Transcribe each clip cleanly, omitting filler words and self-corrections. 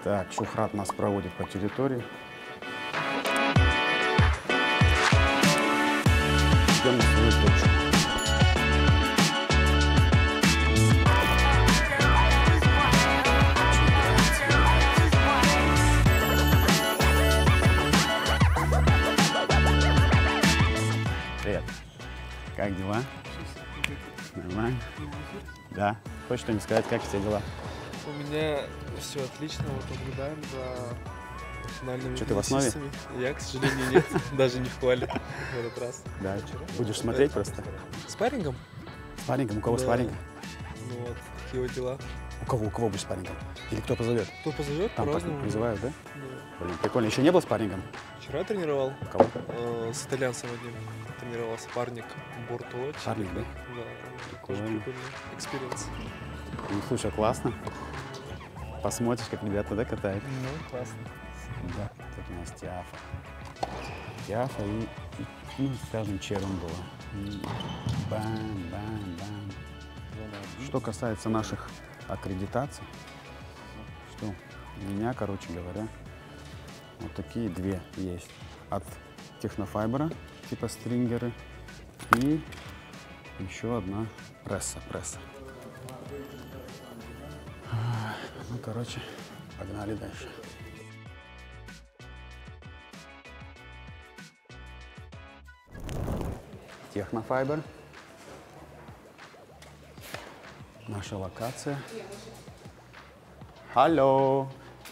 Так, Шухрат нас проводит по территории. Идем на свою точку. Привет. Как дела? Нормально? Да. Хочешь что-нибудь сказать, как все дела? У меня все отлично, вот наблюдаем за финальными Что, ты в основе? теннисистами. Я, к сожалению, нет, даже не в квале в этот раз. Да. Будешь смотреть просто? Спаррингом? Спаррингом? У кого Да. спарринг? Ну вот, такие вот дела. У кого будешь спаррингом? Или кто позовет? Кто позовет, Там по-разному. призывают, да? Да. Блин, прикольно. Еще не был спаррингом? Вчера тренировал, У кого? с итальянцем одним тренировался, парник Бортолочи. Парник, да? Да, тоже Прикольно. прикольный экспириенс. Ну, слушай, классно. Посмотришь, как ребята, да, катают? Ну, классно. Да. Тут у нас Тиафа. Тиафа и ну, скажем, Черундула. Бам-бам-бам. Что касается наших аккредитаций, что у меня, короче говоря, вот такие две есть. От технофайбера, типа стрингеры, и еще одна пресса. Ну, короче, погнали дальше. Технофайбер. Наша локация. Алло.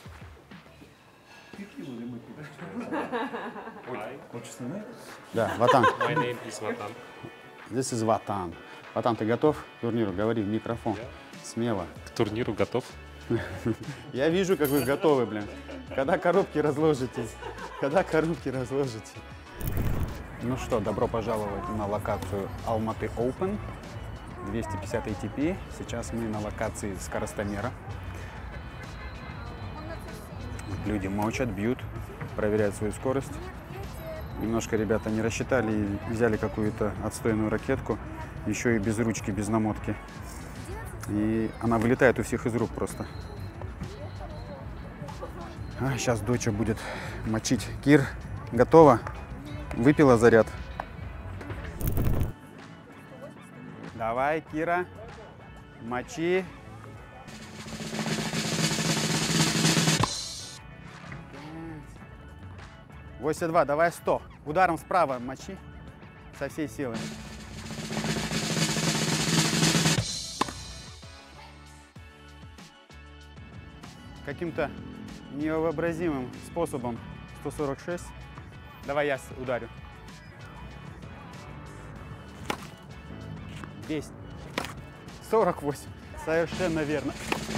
Хочешь снимать? Да, Ватан. My name is Vatan. This is Ватан. Ватан, ты готов к турниру? Говори в микрофон. Смело. К турниру готов. Я вижу, как вы готовы, блин. Когда коробки разложите. Ну что, добро пожаловать на локацию Алматы Open. 250 ATP. Сейчас мы на локации скоростомера. Люди мочат, бьют, проверяют свою скорость. Немножко ребята не рассчитали и взяли какую-то отстойную ракетку. Еще и без ручки, без намотки. И она вылетает у всех из рук просто. Сейчас доча будет мочить. Кир, готова? Выпила заряд? Давай, Кира, мочи. Восемь 2, давай 100. Ударом справа мочи со всей силы. Каким-то невообразимым способом 146. Давай я ударю. 200. 48. Совершенно верно.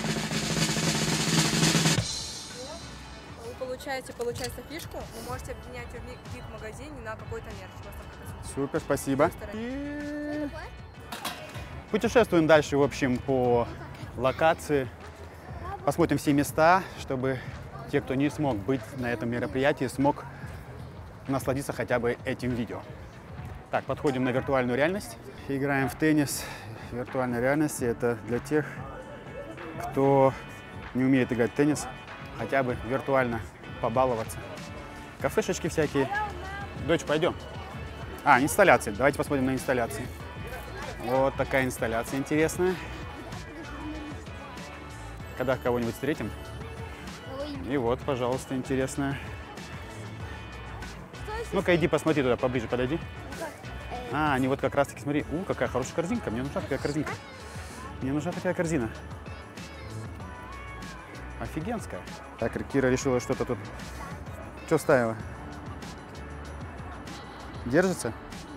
Вы получается фишку, вы можете обменять ее в гиг-магазине на какой-то мерч. У вас там какая-то Супер, спасибо. стороне. Путешествуем дальше, в общем, по локации. Посмотрим все места, чтобы те, кто не смог быть на этом мероприятии, смог насладиться хотя бы этим видео. Так, подходим на виртуальную реальность. Играем в теннис. Виртуальной реальности это для тех, кто не умеет играть в теннис, хотя бы виртуально побаловаться. Кафешечки всякие. Дочь, пойдем. Инсталляции. Давайте посмотрим на инсталляции. Вот такая инсталляция интересная. Когда кого-нибудь встретим. И вот, пожалуйста, интересная. Ну-ка, иди посмотри туда, поближе подойди. Они вот как раз-таки, смотри. Какая хорошая корзинка. Мне нужна такая корзинка. Мне нужна такая корзина. Офигенская. Так, Кира решила что-то тут. Что ставила? Держится?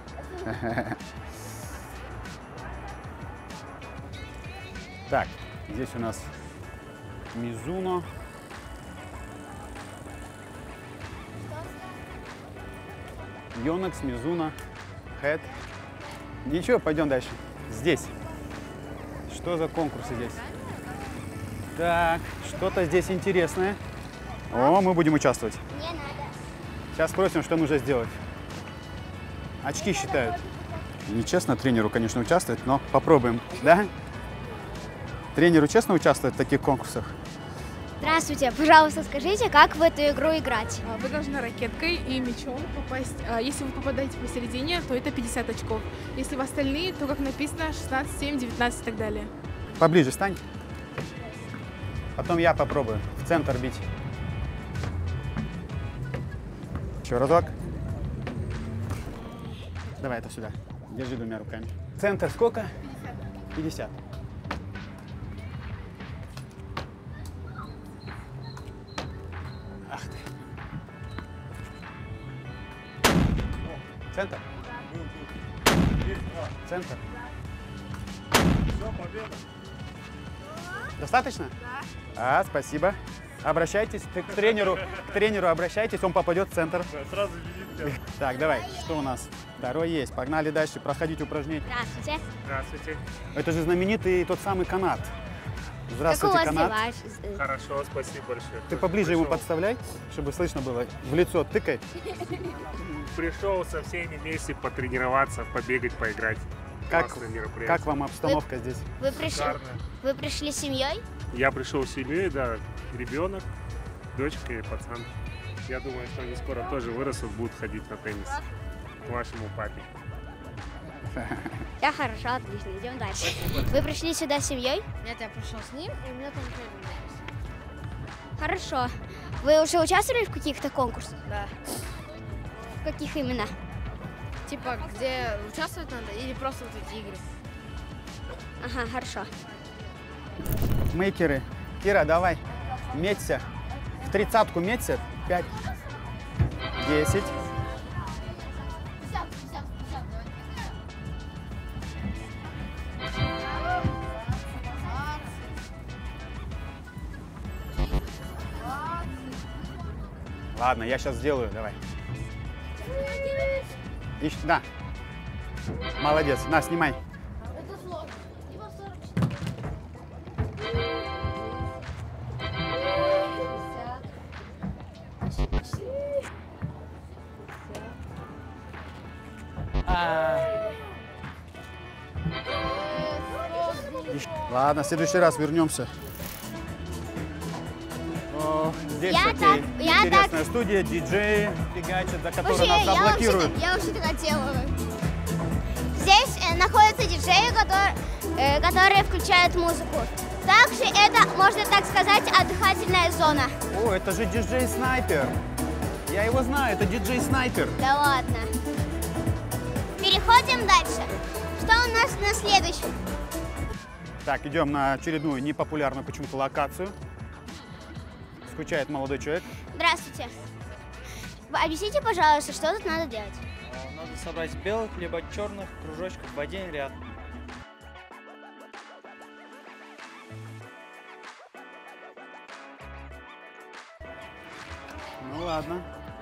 Так, здесь у нас Мизуно. Йонекс, Мизуно, Хэт. Ничего, пойдем дальше. Здесь. Что за конкурсы здесь? Так, что-то здесь интересное. Мы будем участвовать. Не надо. Сейчас спросим, что нужно сделать. Очки считают. Нечестно тренеру, конечно, участвовать, но попробуем, да? Тренеру честно участвовать в таких конкурсах? Здравствуйте, пожалуйста, скажите, как в эту игру играть? Вы должны ракеткой и мячом попасть. Если вы попадаете посередине, то это 50 очков. Если в остальные, то, как написано, 16, 7, 19 и так далее. Поближе стань. Потом я попробую в центр бить. Еще разок. Давай это сюда. Держи двумя руками. Центр сколько? 50. Ах ты. Центр. Центр. Достаточно? Да. Спасибо. Обращайтесь к тренеру обращайтесь, он попадет в центр. Сразу видите. Так, давай, что у нас? Второй есть. Погнали дальше, проходить упражнения. Здравствуйте. Здравствуйте. Это же знаменитый тот самый канат. Как у Здравствуйте, вас канат. дела? Хорошо, спасибо большое. Ты поближе ему подставляй, чтобы слышно было. В лицо тыкай. Пришел со всеми вместе потренироваться, побегать, поиграть. Как, Классное мероприятие. как вам обстановка здесь? Шикарно. Вы пришли с семьей? Я пришел с семьей, да, ребенок, дочка и пацан. Я думаю, что они скоро тоже вырастут, будут ходить на теннис к вашему папе. Да, хорошо, отлично, идем дальше. Вы пришли сюда с семьей? Нет, я пришел с ним, и мне там Хорошо. Вы уже участвовали в каких-то конкурсах? Да. В каких именно? Типа, где участвовать надо или просто вот эти игры? Ага, хорошо. Мейкеры. Кира, давай, меться. В 30-ку меться. 5, 10. Ладно, я сейчас сделаю, давай. Да. Молодец. На, снимай. Это сложно. Его 40. Ладно, в следующий раз вернемся. О, здесь такие интересная студия, диджеи фигачат, за которые нас заблокируют. Я вообще-то хотела. Здесь находятся диджеи, которые включают музыку. Также это, можно так сказать, отдыхательная зона. О, это же диджей-снайпер. Я его знаю, это диджей-снайпер. Да ладно. Переходим дальше. Что у нас на следующем? Так, идем на очередную непопулярную почему-то локацию. Скучает молодой человек. Здравствуйте. Объясните, пожалуйста, что тут надо делать? Надо собрать белых либо черных кружочков в один ряд. Ну ладно.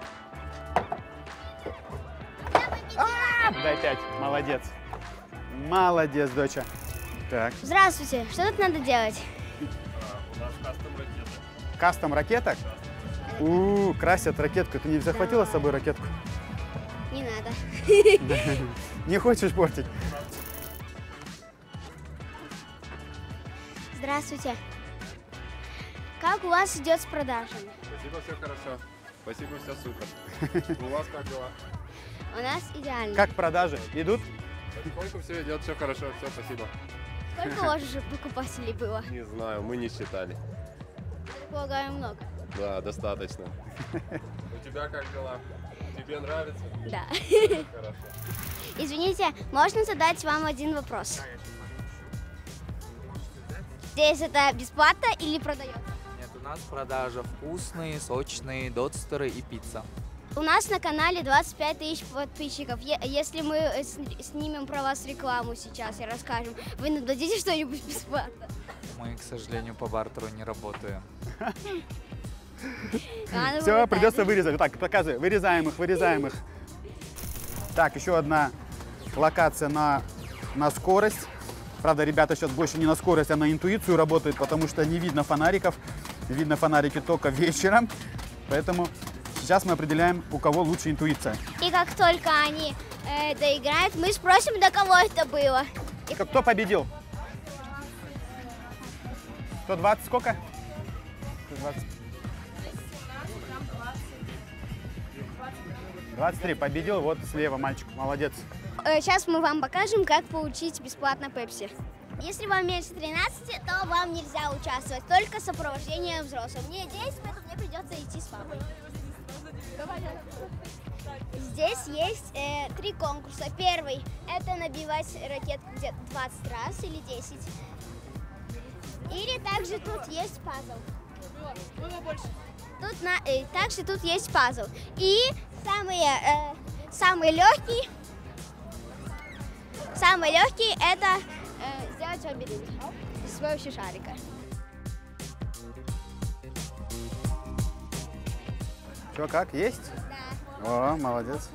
Дай 5. Молодец. Молодец, доча. Так. Здравствуйте. Что тут надо делать? У нас кастом ракеты. Кастом ракеток? Красят ракетку. Ты не захватила с собой ракетку? Не надо. Не хочешь портить? Здравствуйте. Как у вас идет с продажами? Спасибо, все хорошо. Спасибо, все супер. У вас как дела? У нас идеально. Как продажи? Идут? Потихоньку все идет, все хорошо, все, спасибо. Сколько у вас уже покупателей было? Не знаю, мы не считали. Я так полагаю, много. Да, достаточно. У тебя как дела? Тебе нравится? Да. Хорошо. Извините, можно задать вам один вопрос? Здесь это бесплатно или продается? Нет, у нас продажа вкусные, сочные, дотстеры и пицца. У нас на канале 25 тысяч подписчиков. Если мы снимем про вас рекламу сейчас и расскажем, вы нам дадите что-нибудь бесплатно? Мы, к сожалению, по бартеру не работаем. Все, придется вырезать. Так, показывай. Вырезаем их. Так, еще одна локация на скорость. Правда, ребята сейчас больше не на скорость, а на интуицию работают, потому что не видно фонариков. Видно фонарики только вечером. Поэтому сейчас мы определяем, у кого лучше интуиция. И как только они доиграют, мы спросим, до кого это было. Кто победил? 120 сколько? 23 победил, вот слева мальчик, молодец. Сейчас мы вам покажем, как получить бесплатно пепси. Если вам меньше 13, то вам нельзя участвовать, только сопровождение взрослых. Мне 10, поэтому мне придется идти с папой. Здесь есть 3 конкурса. Первый – это набивать ракетку где-то 20 раз или 10. Или также тут есть пазл. Также тут есть пазл. И самый легкий это сделать лабиринт с помощью шарика. Что, как, есть? Да. О, молодец.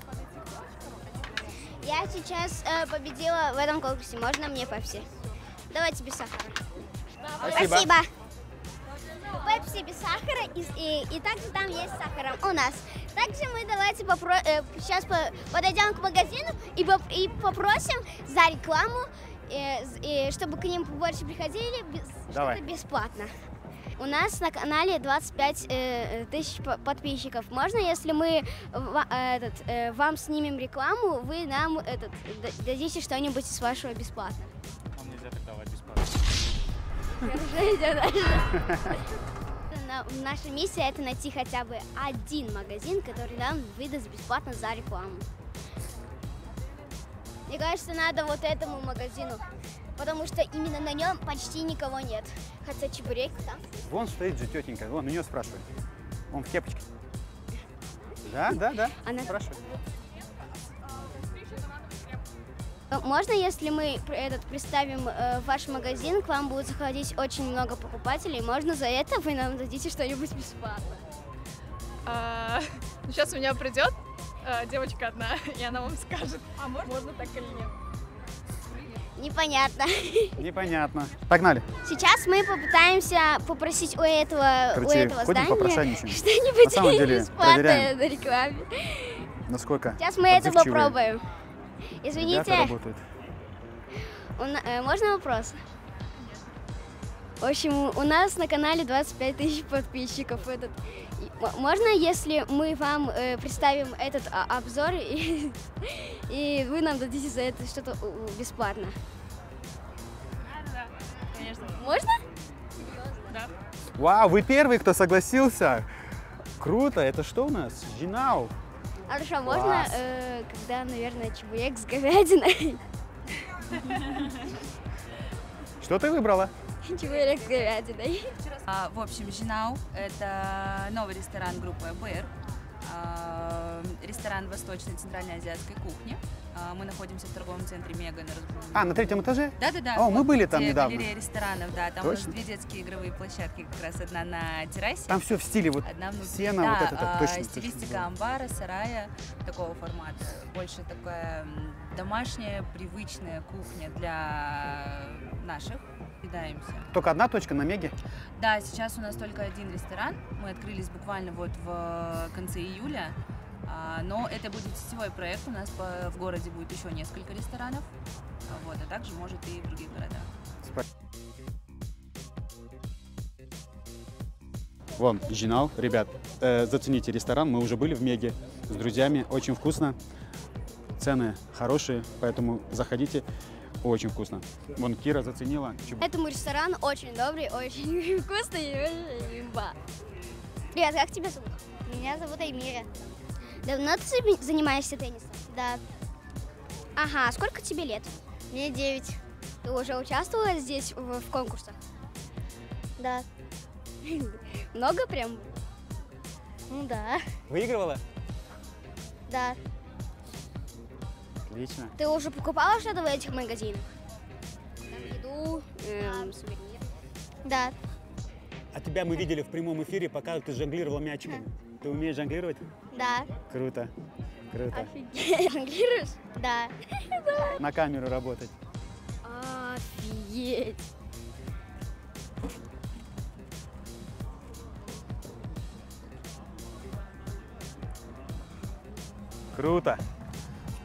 Я сейчас победила в этом конкурсе. Можно мне пепси? Давайте без сахара. Спасибо. Пепси без сахара и также там есть с сахаром у нас. Также мы давайте сейчас подойдем к магазину и попросим за рекламу, чтобы к ним больше приходили, что-то бесплатно. У нас на канале 25 тысяч подписчиков. Можно, если мы вам снимем рекламу, вы нам дадите что-нибудь из вашего бесплатно? Вам нельзя так давать бесплатно. Наша миссия — это найти хотя бы один магазин, который нам выдаст бесплатно за рекламу. Мне кажется, надо вот этому магазину, потому что именно на нем почти никого нет. Хотя чебурек там. Вон стоит же тетенька, вон у нее спрашивают. Он в кепочке. Да. Она спрашивает. Можно, если мы представим ваш магазин, к вам будет заходить очень много покупателей, можно за это вы нам дадите что-нибудь бесплатно? Сейчас у меня придет девочка одна, и она вам скажет, можно так или нет. Непонятно. Непонятно. Погнали. Сейчас мы попытаемся попросить у этого здания что-нибудь бесплатное на рекламе. Насколько? Сейчас мы это попробуем. Извините, можно вопрос? В общем, у нас на канале 25 тысяч подписчиков. Можно, если мы вам представим этот обзор, и вы нам дадите за это что-то бесплатно? Да, конечно. Можно? Да. Вау, вы первый, кто согласился. Круто, это что у нас? Жинау. Хорошо, можно, когда, наверное, чебурек с говядиной? Что ты выбрала? Чебурек с говядиной. В общем, Жинау – это новый ресторан группы АБР, ресторан восточной центральноазиатской кухни. Мы находимся в торговом центре «Мега» на 3-м этаже? Да. О, мы были там недавно. Галерея ресторанов, да. Там у нас 2 детские игровые площадки, как раз одна на террасе. Там все в стиле вот сена, да, вот это точно. Стилистика амбара, сарая, такого формата. Больше такая домашняя, привычная кухня для наших. Питаемся. Только одна точка на Меге? Да, сейчас у нас только один ресторан. Мы открылись буквально вот в конце июля. Но это будет сетевой проект. У нас в городе будет еще несколько ресторанов. Вот, а также, может, и в других городах. Вон, Жинау. Ребят, зацените ресторан. Мы уже были в Меге с друзьями. Очень вкусно. Цены хорошие, поэтому заходите. Очень вкусно. Вон Кира заценила. Этому ресторан очень добрый, очень вкусный и очень имба. Привет, как тебя зовут? Меня зовут Аймира. Давно ты занимаешься теннисом? Да. Ага, сколько тебе лет? Мне 9. Ты уже участвовала здесь в конкурсах? Да. Много прям? Ну да. Выигрывала? Да. Отлично. Ты уже покупала что-то в этих магазинах? Там еду, сувениры? Да. А тебя мы видели в прямом эфире, пока ты жонглировала мячиком. Ты умеешь жонглировать? Да. Круто. Круто. Офигеть. Жонглируешь? Да. На камеру работать. Офигеть. Круто.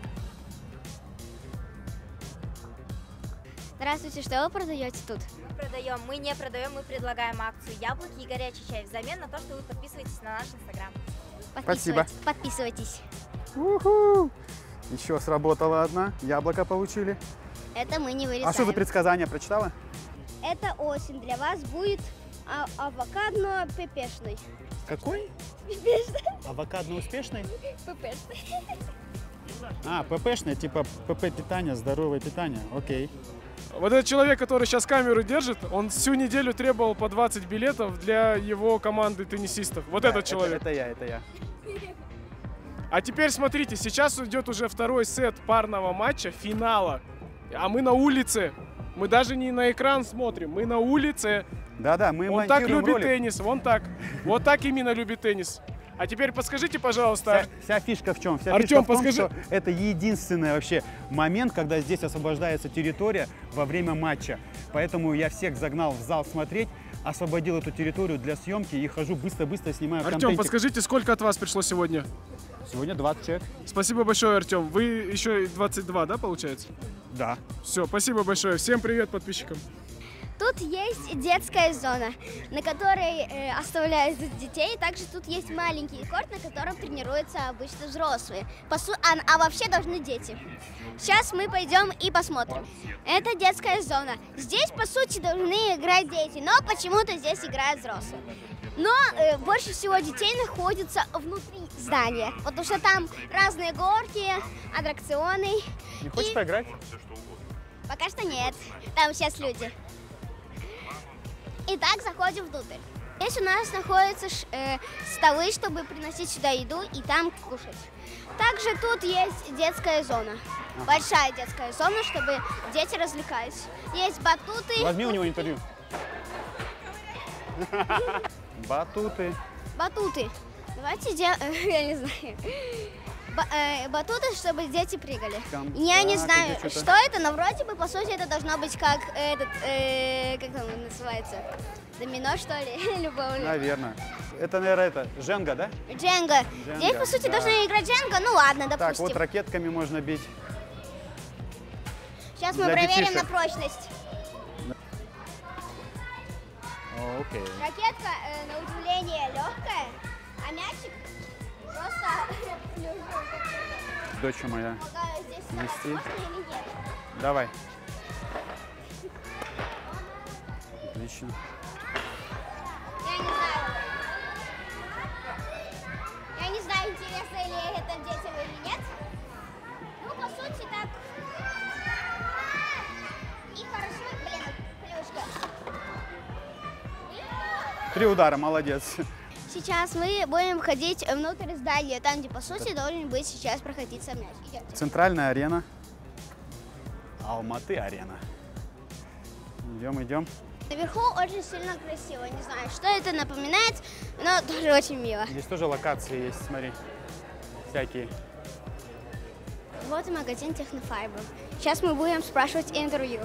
Здравствуйте, что вы продаете тут? Мы продаем. Мы не продаем, мы предлагаем акцию яблоки и горячий чай взамен на то, что вы подписываетесь на наш инстаграм. Спасибо. Подписывайтесь. Уху! Еще сработала одна. Яблоко получили. Это мы не вырезаем. А что за предсказание, прочитала? Это осень. Для вас будет авокадно-пепешный. Какой? Пепешный. Авокадно-успешный? Пепешный. А, ППшный, типа ПП питание, здоровое питание. Окей. Вот этот человек, который сейчас камеру держит, он всю неделю требовал по 20 билетов для его команды теннисистов. Вот Да, этот человек. Это я. А теперь смотрите, сейчас идет уже второй сет парного матча, финала. А мы на улице. Мы даже не на экран смотрим, мы на улице. Да, мы Он так монтируем любит ролик. теннис, вон так. Вот так именно любит теннис. А теперь подскажите, пожалуйста. Вся фишка в чем? Вся Артем, фишка в том, подскажи. что это единственный вообще момент, когда здесь освобождается территория во время матча. Поэтому я всех загнал в зал смотреть, освободил эту территорию для съемки и хожу быстро-быстро снимаю Артем, контентик. подскажите, сколько от вас пришло сегодня? Сегодня 20 человек. Спасибо большое, Артем. Вы еще 22, да, получается? Да. Все, спасибо большое. Всем привет подписчикам. Тут есть детская зона, на которой оставляют детей. Также тут есть маленький корт, на котором тренируются обычно взрослые. А вообще должны дети. Сейчас мы пойдем и посмотрим. Это детская зона. Здесь, по сути, должны играть дети, но почему-то здесь играют взрослые. Но больше всего детей находится внутри здания, потому что там разные горки, аттракционы. Не хочешь поиграть? Пока что нет. Там сейчас люди. Итак, заходим внутрь. Здесь у нас находятся столы, чтобы приносить сюда еду и там кушать. Также тут есть детская зона. Большая детская зона, чтобы дети развлекались. Есть батуты. Возьми у него интервью. Батуты. Батуты. Давайте сделаем, я не знаю. Батуты, чтобы дети прыгали. Я не знаю, что это, но вроде бы, по сути, это должно быть как этот, как там называется, домино, что ли? Наверное. Это, наверное, Дженга, да? Дженга. Здесь, по сути, должны играть Дженга. Ну ладно, допустим. Так, вот ракетками можно бить. Сейчас мы проверим на прочность. Окей. Ракетка, на удивление, легкая, а мячик просто... Дочь моя. Здесь нести. можно или нет? Давай. Отлично. Я не знаю, интересно ли это детям или нет. Ну, по сути, так. И хорошо, плюшка. 3 удара, молодец. Сейчас мы будем ходить внутрь здания, там, где, по сути, должен быть сейчас проходиться мяч. Идемте. Центральная арена. Алматы-арена. Идем. Наверху очень сильно красиво. Не знаю, что это напоминает, но тоже очень мило. Здесь тоже локации есть, смотри. Всякие. Вот и магазин Технофайбер. Сейчас мы будем спрашивать интервью.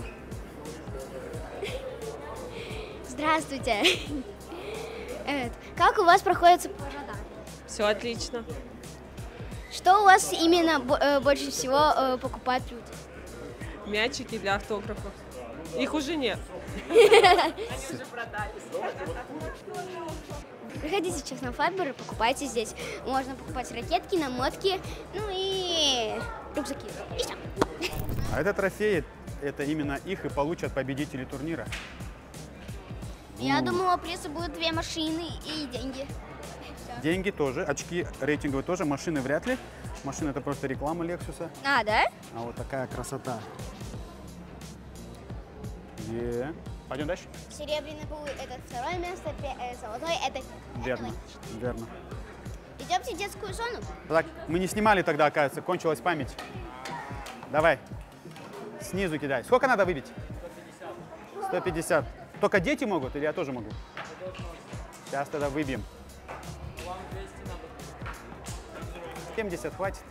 Здравствуйте. Как у вас проходит провода? Все отлично. Что у вас именно больше всего покупают люди? Мячики для автографов. Их уже нет. Они уже продались. Приходите в Технофайбер и покупайте здесь. Можно покупать ракетки, намотки, ну и рюкзаки. И все. А это трофеи, это именно их и получат победители турнира. Я думала, призы будут 2 машины и деньги. Деньги тоже, очки рейтинговые тоже, машины вряд ли. Машина это просто реклама Лексуса. А, да? А вот такая красота. Пойдем дальше? Серебряный был это 2-е место, золотой это... Верно. Идемте в детскую зону. Так, мы не снимали тогда, оказывается, кончилась память. Давай, снизу кидай. Сколько надо выбить? 150. Только дети могут или я тоже могу? Сейчас тогда выбьем. 70 хватит.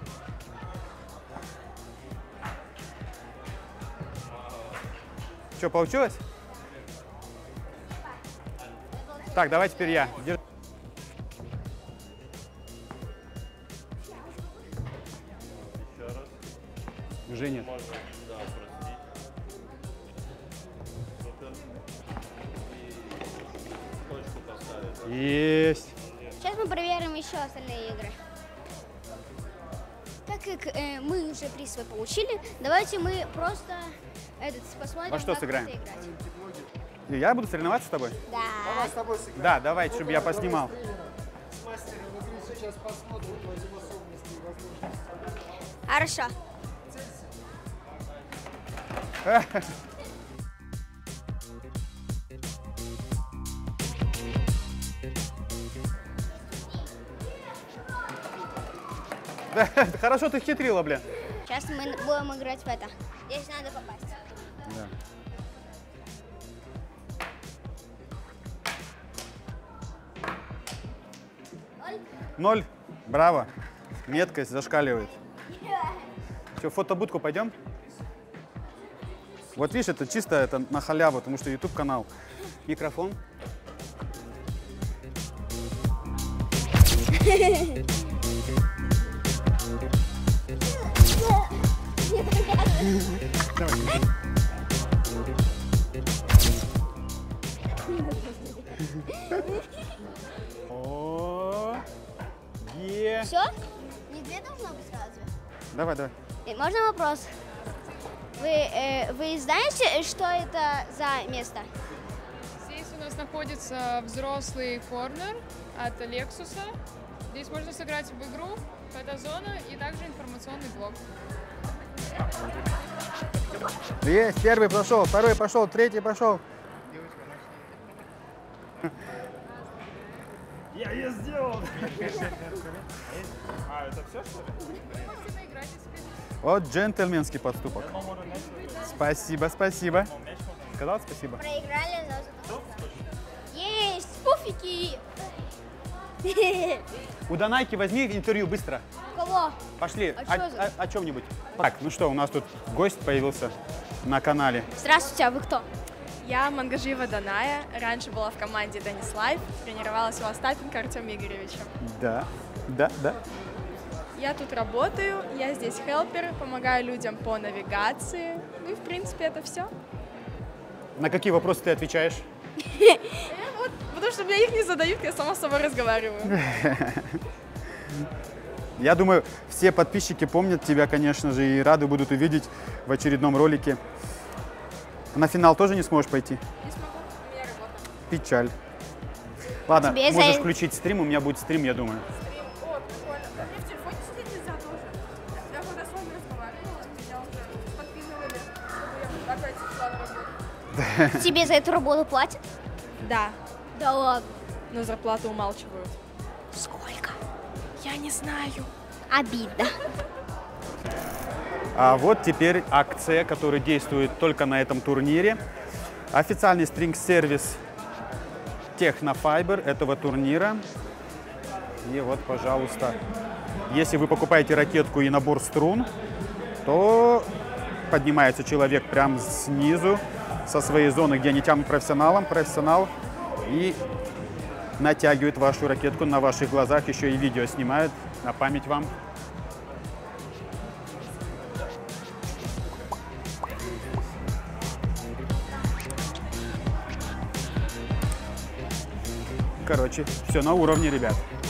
Что, получилось? Так, давай теперь я. Уже нет. Есть. Сейчас мы проверим еще остальные игры. Так как мы уже приз свой получили, давайте мы просто посмотрим, Во что как сыграем? это играть. И я буду соревноваться с тобой? Да. Давай с тобой сыграем. Да, давайте, чтобы я поснимал. С мастером игры сейчас посмотрим твои способности и возможности. Хорошо. Хорошо ты хитрила, блин. Сейчас мы будем играть в это. Здесь надо попасть. Да. Ноль. Браво. Меткость зашкаливает. Что, в фотобудку пойдем? Вот видишь, это чисто это на халяву, потому что YouTube канал. Микрофон. О, Все? Не две должно быть разве? Давай, давай. Можно вопрос? Вы знаете, что это за место? Здесь у нас находится взрослый корнер от Lexus. Здесь можно сыграть в игру, фотозона и также информационный блок. Есть, первый пошел, второй пошел, третий пошел. Я ее сделал! А, это все, что ли? Вот джентльменский поступок. Спасибо, спасибо. Сказал спасибо? Проиграли, но есть пуфики. У Данайки возьми интервью быстро. Кого? Пошли, А о чем-нибудь. Так, ну что, у нас тут гость появился на канале. Здравствуйте, а вы кто? Я Мангажиева Даная. Раньше была в команде Денис Лайф. Тренировалась у Остапенко Артема Игоревича. Да. Я тут работаю, я здесь хелпер, помогаю людям по навигации. Ну и в принципе это все. На какие вопросы ты отвечаешь? Потому что мне их не задают, я сама с собой разговариваю. Я думаю, все подписчики помнят тебя, конечно же, и рады будут увидеть в очередном ролике. На финал тоже не сможешь пойти? Не смогу, у меня работа. Печаль. Ладно, Тебе можешь за- включить стрим, у меня будет стрим, я думаю. О, прикольно. Мне в телефоне сидеть нельзя тоже. Я когда с вами разговаривала, меня уже подписывали, чтобы я опять шла на работу. Тебе за эту работу платят? Да. Да ладно. Но зарплату умалчивают. Сколько? Я не знаю. Обидно. А вот теперь акция, которая действует только на этом турнире. Официальный стринг-сервис Технофайбер этого турнира. И вот, пожалуйста, если вы покупаете ракетку и набор струн, то поднимается человек прямо снизу со своей зоны, где они тянут профессионал, и натягивает вашу ракетку на ваших глазах, еще и видео снимают на память вам. Короче, все на уровне, ребят.